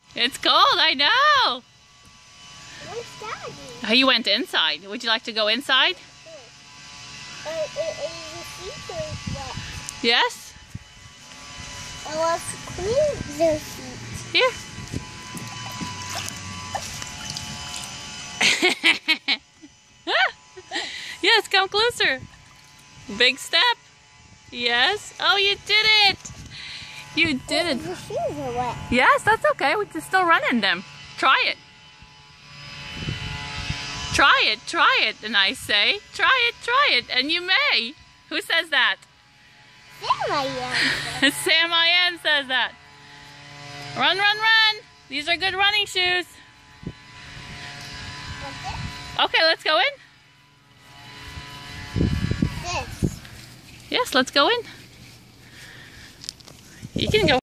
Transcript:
It's cold, I know. Where's Daddy? Oh, you went inside. Would you like to go inside? The feet are wet. Yes? Let's clean their feet. Here. Yes, come closer. Big step. Yes. Oh, you did it. You did it. The shoes are wet. Yes, that's okay. We can still run in them. Try it. Try it. Try it. And I say, try it. And you may. Who says that? Sam I am. Sam I am says that. Run, run, run. These are good running shoes. Okay, let's go in. This. Yes, let's go in. You can go.